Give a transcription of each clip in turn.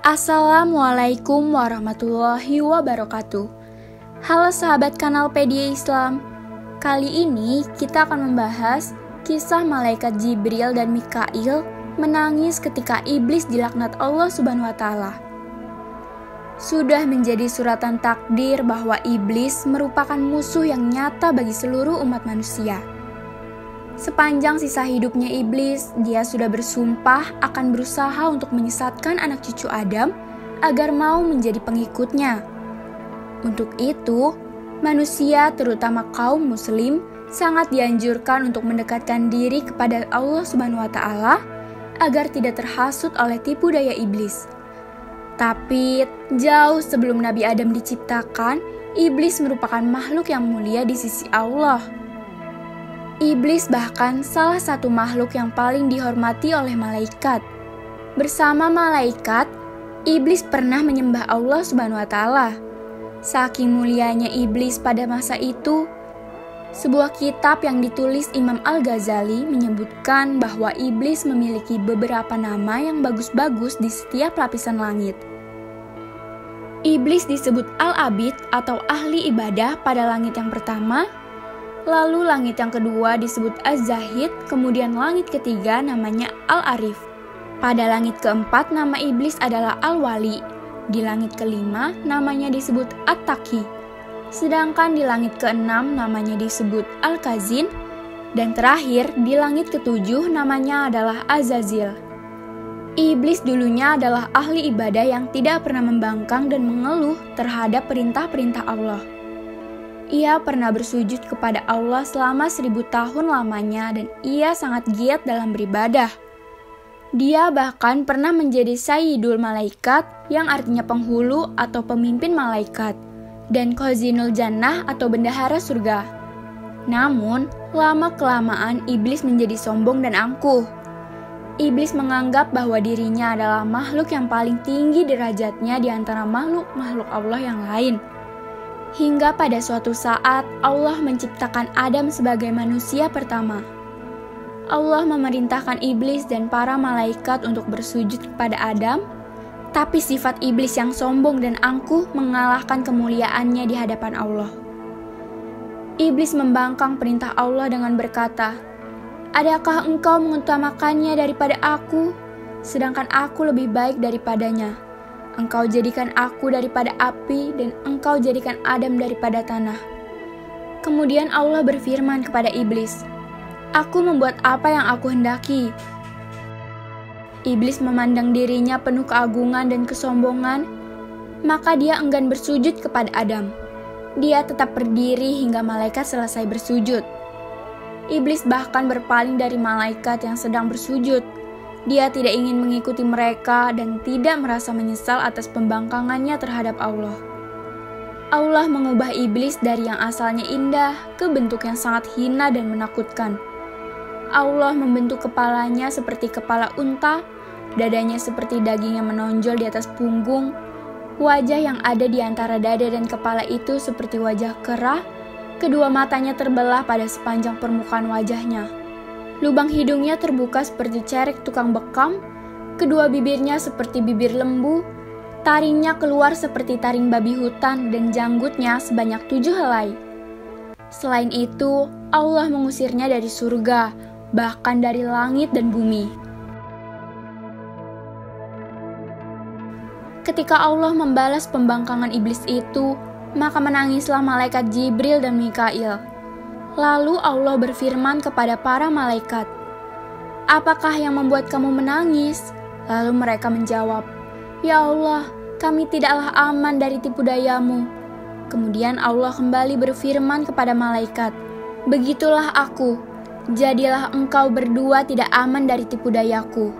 Assalamualaikum warahmatullahi wabarakatuh. Halo sahabat kanal Pedia Islam. Kali ini kita akan membahas kisah malaikat Jibril dan Mikail menangis ketika iblis dilaknat Allah Subhanahu wa taala. Sudah menjadi suratan takdir bahwa iblis merupakan musuh yang nyata bagi seluruh umat manusia. Sepanjang sisa hidupnya iblis, dia sudah bersumpah akan berusaha untuk menyesatkan anak cucu Adam agar mau menjadi pengikutnya. Untuk itu, manusia terutama kaum muslim sangat dianjurkan untuk mendekatkan diri kepada Allah Subhanahu wa taala agar tidak terhasut oleh tipu daya iblis. Tapi jauh sebelum Nabi Adam diciptakan, iblis merupakan makhluk yang mulia di sisi Allah. Iblis bahkan salah satu makhluk yang paling dihormati oleh malaikat. Bersama malaikat, iblis pernah menyembah Allah Subhanahu wa taala. Saking mulianya iblis pada masa itu, sebuah kitab yang ditulis Imam Al-Ghazali menyebutkan bahwa iblis memiliki beberapa nama yang bagus-bagus di setiap lapisan langit. Iblis disebut Al-Abid atau ahli ibadah pada langit yang pertama. Lalu langit yang kedua disebut Az-Zahid, kemudian langit ketiga namanya Al-Arif. Pada langit keempat nama iblis adalah Al-Wali. Di langit kelima namanya disebut At-Taqi. Sedangkan di langit keenam namanya disebut Al-Kazin. Dan terakhir di langit ketujuh namanya adalah Azazil. Iblis dulunya adalah ahli ibadah yang tidak pernah membangkang dan mengeluh terhadap perintah-perintah Allah. Ia pernah bersujud kepada Allah selama 1000 tahun lamanya dan ia sangat giat dalam beribadah. Dia bahkan pernah menjadi Sayyidul Malaikat yang artinya penghulu atau pemimpin malaikat dan Khazinul Jannah atau bendahara surga. Namun, lama-kelamaan iblis menjadi sombong dan angkuh. Iblis menganggap bahwa dirinya adalah makhluk yang paling tinggi derajatnya di antara makhluk-makhluk Allah yang lain. Hingga pada suatu saat Allah menciptakan Adam sebagai manusia pertama. Allah memerintahkan iblis dan para malaikat untuk bersujud kepada Adam, tapi sifat iblis yang sombong dan angkuh mengalahkan kemuliaannya di hadapan Allah. Iblis membangkang perintah Allah dengan berkata, "Adakah engkau mengutamakannya daripada aku, sedangkan aku lebih baik daripadanya? Engkau jadikan aku daripada api dan engkau jadikan Adam daripada tanah." Kemudian Allah berfirman kepada iblis, "Aku membuat apa yang aku hendaki." Iblis memandang dirinya penuh keagungan dan kesombongan, maka dia enggan bersujud kepada Adam. Dia tetap berdiri hingga malaikat selesai bersujud. Iblis bahkan berpaling dari malaikat yang sedang bersujud. Dia tidak ingin mengikuti mereka dan tidak merasa menyesal atas pembangkangannya terhadap Allah. Allah mengubah iblis dari yang asalnya indah ke bentuk yang sangat hina dan menakutkan. Allah membentuk kepalanya seperti kepala unta, dadanya seperti daging yang menonjol di atas punggung, wajah yang ada di antara dada dan kepala itu seperti wajah kera, kedua matanya terbelah pada sepanjang permukaan wajahnya. Lubang hidungnya terbuka seperti cerek tukang bekam, kedua bibirnya seperti bibir lembu, taringnya keluar seperti taring babi hutan dan janggutnya sebanyak 7 helai. Selain itu, Allah mengusirnya dari surga, bahkan dari langit dan bumi. Ketika Allah membalas pembangkangan iblis itu, maka menangislah malaikat Jibril dan Mikail. Lalu Allah berfirman kepada para malaikat, "Apakah yang membuat kamu menangis?" Lalu mereka menjawab, "Ya Allah, kami tidaklah aman dari tipu dayamu." Kemudian Allah kembali berfirman kepada malaikat, "Begitulah aku, jadilah engkau berdua tidak aman dari tipu dayaku."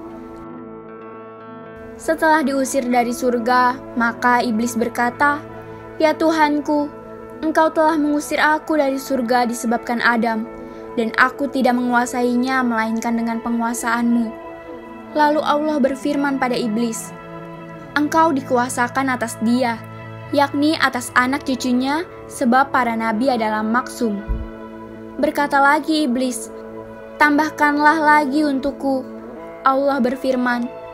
Setelah diusir dari surga, maka iblis berkata, "Ya Tuhanku, Engkau telah mengusir aku dari surga disebabkan Adam, dan aku tidak menguasainya melainkan dengan penguasaan-Mu." Lalu Allah berfirman pada iblis, "Engkau dikuasakan atas dia, yakni atas anak cucunya, sebab para nabi adalah maksum." Berkata lagi iblis, "Tambahkanlah lagi untukku." Allah berfirman,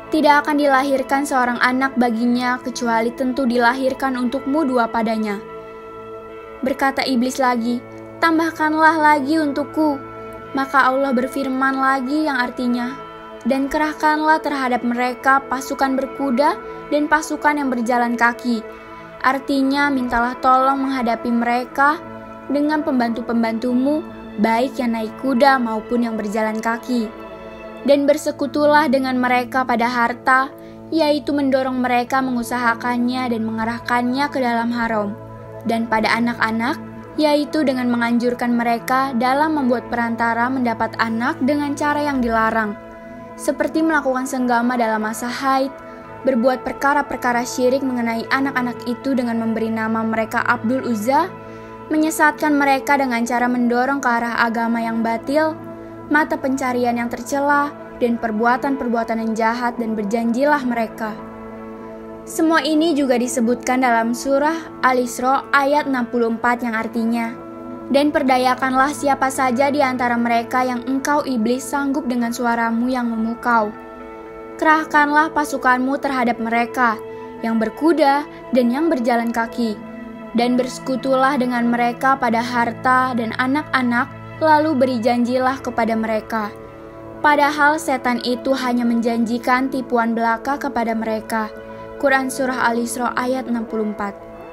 Tidak akan dilahirkan seorang anak baginya kecuali tentu dilahirkan untukmu dua padanya. Berkata iblis lagi, tambahkanlah lagi untukku. Maka Allah berfirman lagi yang artinya, dan kerahkanlah terhadap mereka pasukan berkuda dan pasukan yang berjalan kaki. Artinya mintalah tolong menghadapi mereka dengan pembantu-pembantumu, baik yang naik kuda maupun yang berjalan kaki. Dan bersekutulah dengan mereka pada harta, yaitu mendorong mereka mengusahakannya dan mengarahkannya ke dalam haram. Dan pada anak-anak, yaitu dengan menganjurkan mereka dalam membuat perantara mendapat anak dengan cara yang dilarang, seperti melakukan senggama dalam masa haid, berbuat perkara-perkara syirik mengenai anak-anak itu dengan memberi nama mereka Abdul Uzza, menyesatkan mereka dengan cara mendorong ke arah agama yang batil, mata pencarian yang tercela, dan perbuatan-perbuatan yang jahat, dan berjanjilah mereka. Semua ini juga disebutkan dalam surah Al-Isra ayat 64 yang artinya, dan perdayakanlah siapa saja di antara mereka yang engkau iblis sanggup dengan suaramu yang memukau. Kerahkanlah pasukanmu terhadap mereka, yang berkuda dan yang berjalan kaki, dan bersekutulah dengan mereka pada harta dan anak-anak, lalu beri janjilah kepada mereka. Padahal setan itu hanya menjanjikan tipuan belaka kepada mereka. Quran Surah Al-Isra ayat 64.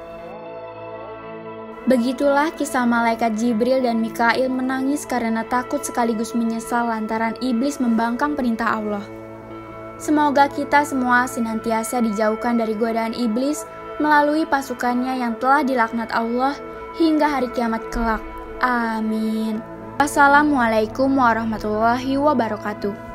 Begitulah kisah malaikat Jibril dan Mikail menangis karena takut sekaligus menyesal lantaran iblis membangkang perintah Allah. Semoga kita semua senantiasa dijauhkan dari godaan iblis melalui pasukannya yang telah dilaknat Allah hingga hari kiamat kelak. Amin. Wassalamualaikum warahmatullahi wabarakatuh.